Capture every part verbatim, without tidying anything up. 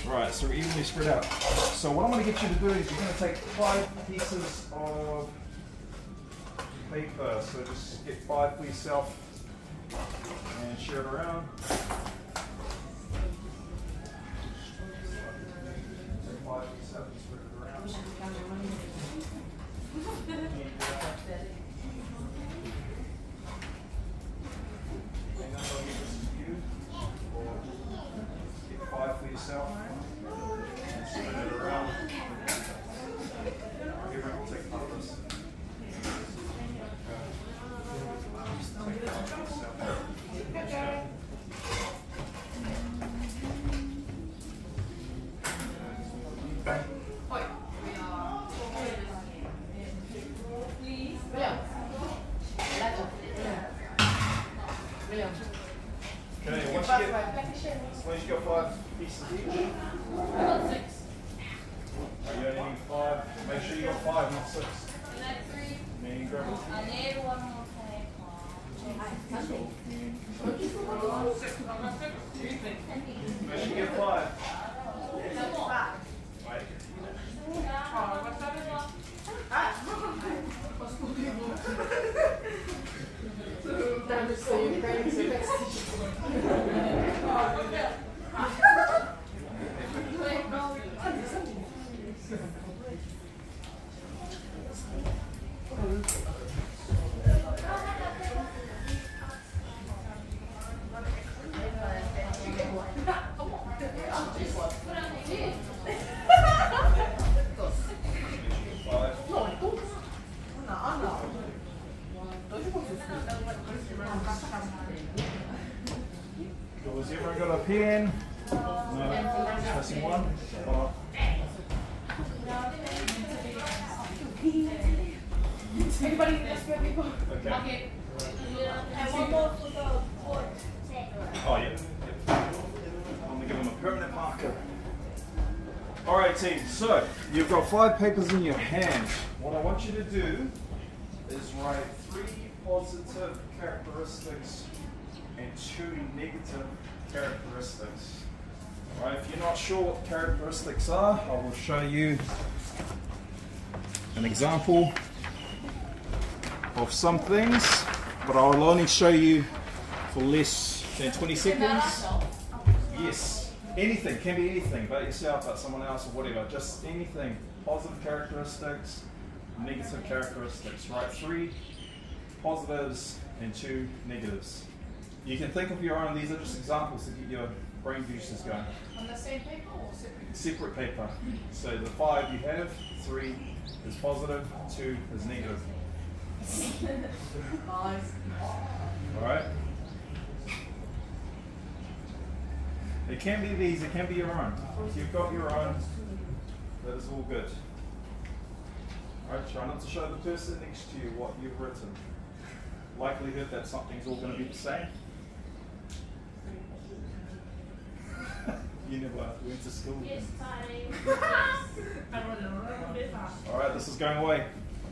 Right, so we're evenly spread out. So what I'm going to get you to do is you're going to take five pieces of paper. So just get five for yourself and share it around. Take five for yourself and spread it around. And I'll give this to you. Or get five for yourself. Spread it around. Everyone will take part of this. Take part of yourself. Okay, once you get, once you got five pieces each. I got six. You only need five. Make sure you got five, not six. Can I have three? Then you grab it. I need one more Make sure you get five. Has everyone got a pen? No. Pressing one. Oh. Everybody, let's go, people. Okay. Okay. And one more for the board. Oh, yeah. Yep. I'm going to give them a permanent marker. Alright, team. So, you've got five papers in your hand. What I want you to do is write three positive characteristics and two negative characteristics. Alright, if you're not sure what characteristics are, I will show you an example of some things, but I will only show you for less than twenty seconds. Yes, anything, can be anything, about yourself, about someone else, or whatever, just anything. Positive characteristics, negative characteristics. Write three positives and two negatives. You can think of your own, these are just examples to get your brain juices going. On the same paper or separate? Separate paper. So the five you have, three is positive, two is negative. Nice. Alright? It can be these, it can be your own. If you've got your own, that is all good. Alright, try not to show the person next to you what you've written. Likelihood that something's all going to be the same. You never went to school. Yes, time. Alright, this is going away.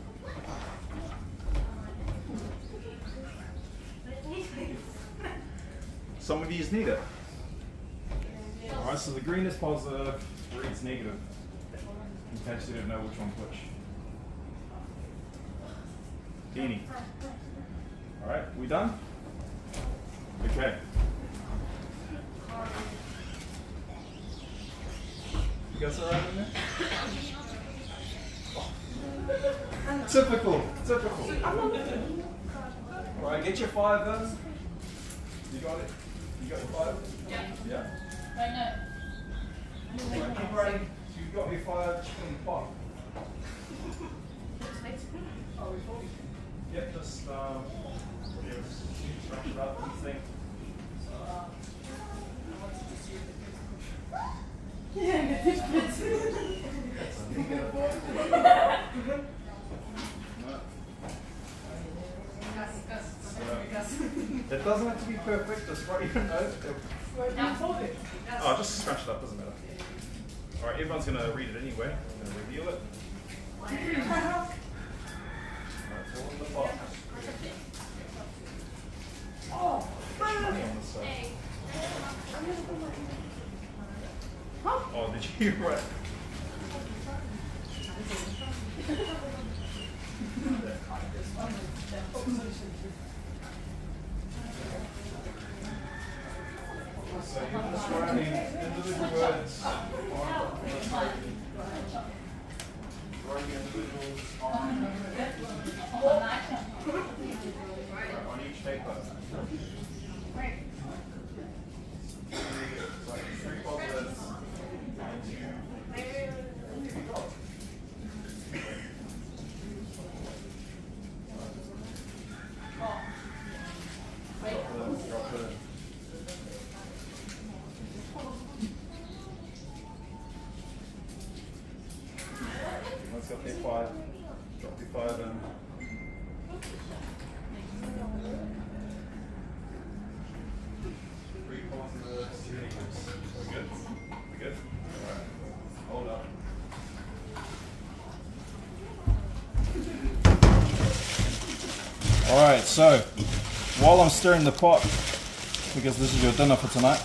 Some of you need it. Alright, so the green is positive, red's negative. In case you don't know which one's which. Any. Alright, we done? Okay. You guys alright in there? Oh. Typical, typical. Alright, get your five then. You got it? You got your five? Yeah. Yeah. Right now. Right, keep writing. So you've got your five, just put in the pot. Yep, just um, scratch it up and think. Yeah, It doesn't have to be perfect, just write your note. Oh, just scratch it up, doesn't matter. Alright, everyone's going to read it anyway. I'm going to reveal it. Alright, it's all in the box. Oh, money on this side. Huh? Oh, did you? Right. So you're just writing individual words on writing individuals on, on each paper. So three positives and two dots. Drop the, drop the Let's go P five. Drop P five in. Three positives, two negatives. We good? We good? Alright. Hold up. Alright, so while I'm stirring the pot, because this is your dinner for tonight.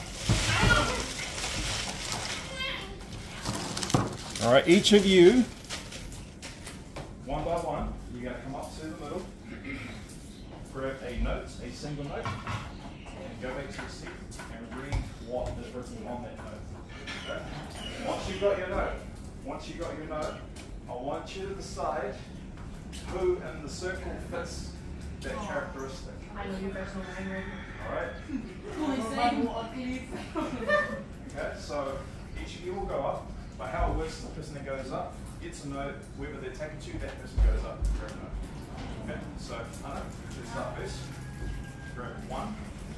Alright, each of you, one by one, you're going to come up to the middle, grab a note, a single note, and go back to your seat and read what is written on that note. Okay? Once you've got your note, once you've got your note, I want you to decide who in the circle fits that characteristic. I know your personal memory. Alright? Okay, so each of you will go up. But how it works is the person that goes up gets a note, whoever they're taken to, that person goes up. Grab a note. Okay, so Anna, let's start first. Grab one.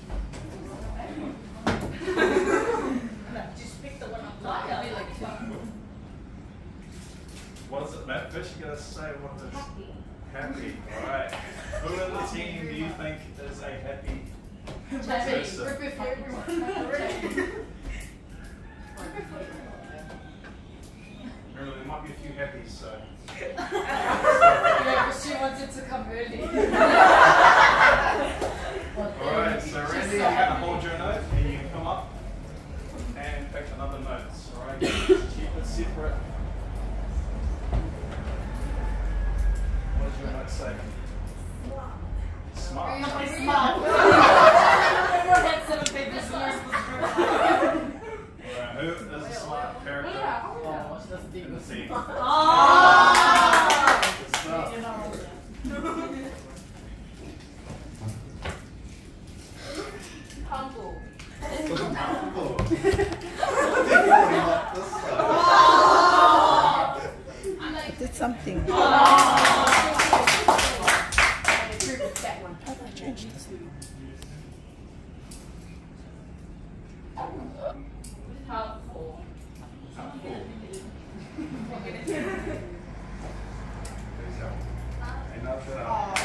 Just pick the one up top. I'll be like two. What is it, Matt? First you gotta say what it is. Happy. Happy, alright. Who in the team do you think is a happy person? Rugby for everyone. Remember, there might be a few happies, so. Yeah, but she wanted to come early. Alright, so Randy, you're going to hold your note and you can come up and pick another note. Alright, keep it separate. What does your note say? Smart. Smart. Everyone had seven papers and you're supposed to Alright, who is a smart character? the team? Oh! Good stuff. Humble. Humble. I did something. Oh. That one. How do I change this? Helpful. Humble. Enough for that.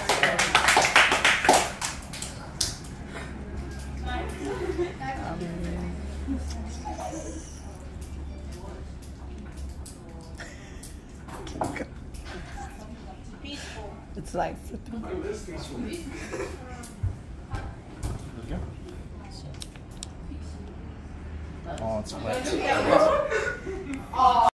Peaceful. It's like flipping. Oh, it is peaceful. There we go. Oh, it's wet. Oh.